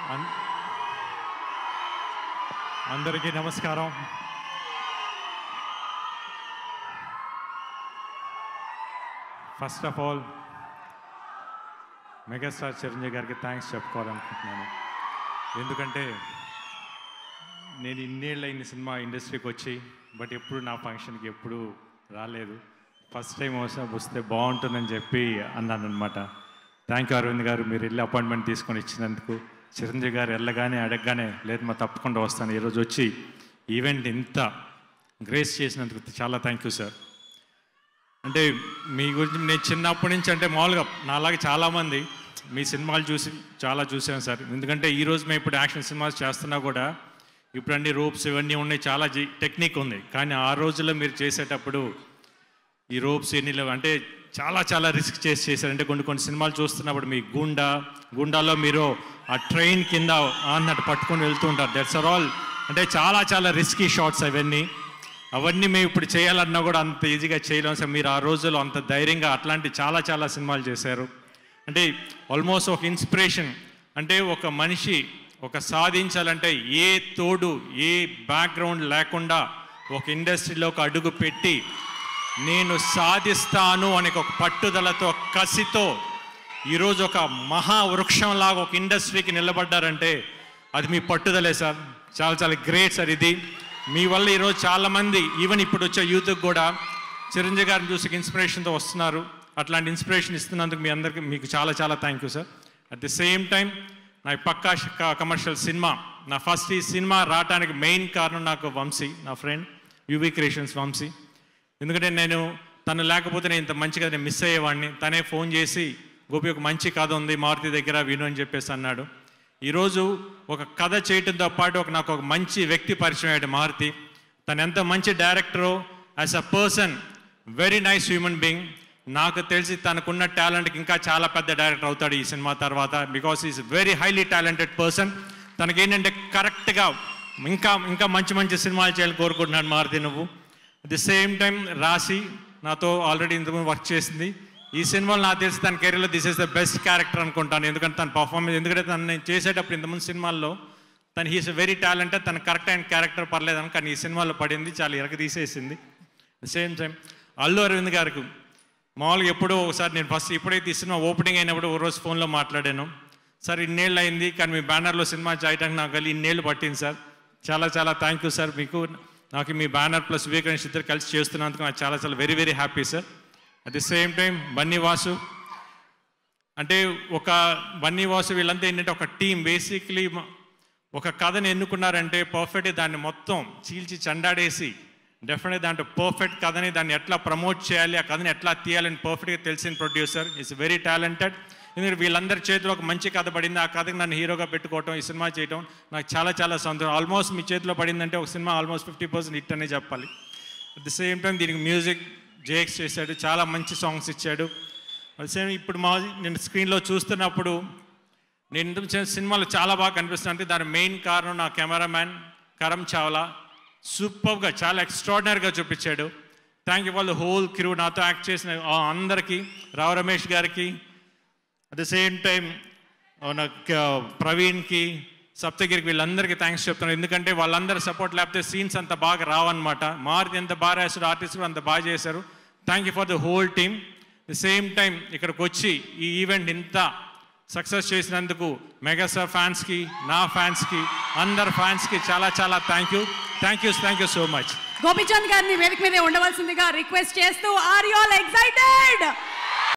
అందరికీ నమస్కారం. First of all megastar Chiranjeevi గారికి థ్యాంక్స్ చెప్పుకోవాలనుకుంటున్నాను. ఎందుకంటే నేను ఇన్నేళ్ళ ఇన్ని సినిమా ఇండస్ట్రీకి వచ్చి బట్ ఎప్పుడు నా ఫంక్షన్కి ఎప్పుడు రాలేదు. ఫస్ట్ టైం వస్తే బాగుంటుందని చెప్పి అన్నాను అనమాట. థ్యాంక్ యూ అరవింద్ గారు, మీరు వెళ్ళి అపాయింట్మెంట్ తీసుకొని ఇచ్చినందుకు. చిరంజీవి గారు వెళ్ళగానే అడగగానే లేదు మా తప్పకుండా వస్తాను, ఈరోజు వచ్చి ఈవెంట్ ఇంత గ్రేస్ చేసినందుకు చాలా థ్యాంక్ యూ సార్. అంటే మీ గురించి నేను చిన్నప్పటి నుంచి అంటే మామూలుగా నాలాగే చాలామంది మీ సినిమాలు చాలా చూసాను సార్. ఎందుకంటే ఈరోజు మేము ఇప్పుడు యాక్షన్ సినిమాస్ చేస్తున్నా కూడా ఇప్పుడు అన్ని రోప్స్ ఇవన్నీ ఉన్నాయి, చాలా టెక్నిక్ ఉంది. కానీ ఆ రోజుల్లో మీరు చేసేటప్పుడు ఈ రోప్స్ ఎన్ని అంటే చాలా రిస్క్ చేశారు. అంటే కొన్ని సినిమాలు చూస్తున్నప్పుడు మీ గుండాలో మీరు ఆ ట్రైన్ కింద అన్నట్టు పట్టుకొని వెళ్తూ ఉంటారు. దట్స్ ఆర్ ఆల్ అంటే చాలా రిస్కీ షాట్స్ అవన్నీ మేము ఇప్పుడు చేయాలన్నా కూడా అంత ఈజీగా చేయలేము సార్. మీరు ఆ రోజుల్లో అంత ధైర్యంగా అట్లాంటి చాలా సినిమాలు చేశారు. అంటే ఆల్మోస్ట్ ఒక ఇన్స్పిరేషన్. అంటే ఒక మనిషి ఒక సాధించాలంటే ఏ తోడు ఏ బ్యాక్గ్రౌండ్ లేకుండా ఒక ఇండస్ట్రీలో ఒక అడుగు పెట్టి నేను సాధిస్తాను అనే ఒక పట్టుదలతో కసితో ఈరోజు ఒక మహావృక్షంలాగా ఒక ఇండస్ట్రీకి నిలబడ్డారంటే అది మీ పట్టుదలే సార్. చాలా గ్రేట్ సార్. ఇది మీ వల్ల ఈరోజు చాలామంది ఈవెన్ ఇప్పుడు వచ్చే యూత్కి కూడా చిరంజీవి గారిని చూసి ఇన్స్పిరేషన్తో వస్తున్నారు. అట్లాంటి ఇన్స్పిరేషన్ ఇస్తున్నందుకు మీ అందరికీ మీకు చాలా thank you sir. At the same time నా పక్కా కమర్షియల్ సినిమా నా ఫస్ట్ ఈ సినిమా రావడానికి మెయిన్ కారణం నాకు వంశీ, నా ఫ్రెండ్ యూవీ క్రియేషన్స్ వంశీ. ఎందుకంటే నేను తను లేకపోతే నేను ఇంత మంచి కథ నేను మిస్ అయ్యేవాడిని. తనే ఫోన్ చేసి గోపి ఒక మంచి కథ ఉంది మారుతి దగ్గర విను అని చెప్పేసి అన్నాడు. ఈరోజు ఒక కథ చేయడంతో పాటు నాకు ఒక మంచి వ్యక్తి పరిచయం అయ్యాడు మారుతి. తను ఎంత మంచి డైరెక్టరో as a person very nice human being. నాకు తెలిసి తనకున్న టాలెంట్కి ఇంకా చాలా పెద్ద డైరెక్టర్ అవుతాడు ఈ సినిమా తర్వాత. Because is very highly talented person. తనకేంటంటే కరెక్ట్గా ఇంకా మంచి సినిమాలు చేయాలని కోరుకుంటున్నాను మారుతి నువ్వు. అట్ ది సేమ్ టైం రాశి నాతో ఆల్రెడీ ఇంతకుముందు వర్క్ చేసింది. ఈ సినిమాలో నాకు తెలిసి తన కెరీర్లో this is the best character అనుకుంటాను. ఎందుకంటే తన పర్ఫార్మెన్స్ ఎందుకంటే తను నేను చేసేటప్పుడు ఇంతకుముందు సినిమాల్లో తను హీస్ వెరీ టాలెంటెడ్, తన కరెక్ట్ అయిన క్యారెక్టర్ పర్లేదని. కానీ ఈ సినిమాలో పడింది, చాలా ఇరగ తీసేసింది. The same time Allu Aravind గారికి మామూలుగా ఎప్పుడో ఒకసారి నేను ఫస్ట్ ఇప్పుడైతే ఈ సినిమా ఓపెనింగ్ అయినప్పుడు ఓ రోజు ఫోన్లో మాట్లాడాను. సార్ ఇన్నేళ్ళు అయింది కానీ మీ బ్యానర్లో సినిమా చేయడానికి నాకు ఇన్నేళ్ళు పట్టింది సార్. చాలా థ్యాంక్ యూ సార్. మీకు నాకు మీ బ్యానర్ ప్లస్ వివేకానంద ఇద్దరు కలిసి చేస్తున్నందుకు నాకు చాలా very happy sir. At the same time Bunny Vasu అంటే ఒక బన్నీ వాసు వీళ్ళంతా ఏంటంటే ఒక టీం. బేసిక్లీ ఒక కథను ఎన్నుకున్నారంటే పర్ఫెక్ట్గా దాన్ని మొత్తం చీల్చి చండాడేసి డెఫినెట్గా దాంట్లో పర్ఫెక్ట్ కథని దాన్ని ఎట్లా ప్రమోట్ చేయాలి, ఆ కథని ఎట్లా తీయాలని పర్ఫెక్ట్గా తెలిసిన ప్రొడ్యూసర్. Is very talented. ఎందుకంటే వీళ్ళందరి చేతిలో ఒక మంచి కథ పడింది. ఆ కథకి నన్ను హీరోగా పెట్టుకోవటం, ఈ సినిమా చేయటం నాకు చాలా సంతోషం. ఆల్మోస్ట్ మీ చేతిలో పడిందంటే ఒక సినిమా ఆల్మోస్ట్ 50% హిట్ అనే చెప్పాలి. అట్ ది సేమ్ టైం దీనికి మ్యూజిక్ జేక్స్ చేశాడు, చాలా మంచి సాంగ్స్ ఇచ్చాడు. అట్ ది సేమ్ ఇప్పుడు నేను స్క్రీన్లో చూస్తున్నప్పుడు నేను సినిమాలో చాలా బాగా కనిపిస్తుంది. అంటే దాని మెయిన్ కారణం నా కెమెరామ్యాన్ కరమ్ చావ్లా సూపర్గా చాలా ఎక్స్ట్రాడినరీగా చూపించాడు. Thank you for the whole crew, నాతో యాక్ట్ చేసిన అందరికీ, రావు రమేష్ గారికి, అట్ ద సేమ్ టైం ప్రవీణ్కి, సప్తగిరికి, వీళ్ళందరికీ థ్యాంక్స్ చెప్తున్నాను. ఎందుకంటే వాళ్ళందరూ సపోర్ట్ లేకపోతే సీన్స్ అంత బాగా రావన్నమాట. మారుతి ఎంత బాగా రాశారు, ఆర్టిస్టులు అంత బాగా చేశారు. Thank you for the whole team. The same time ఇక్కడికి వచ్చి ఈ ఈవెంట్ ఇంత సక్సెస్ చేసినందుకు మెగాస్టార్ ఫ్యాన్స్కి, నా ఫ్యాన్స్కి, అందరు ఫ్యాన్స్కి చాలా thank you so much. Gopichand గారిని వేదిక మీద ఉండవలసిందిగా రిక్వెస్ట్ చేస్తూ, ఆర్ యు ఆల్ ఎక్సైటెడ్?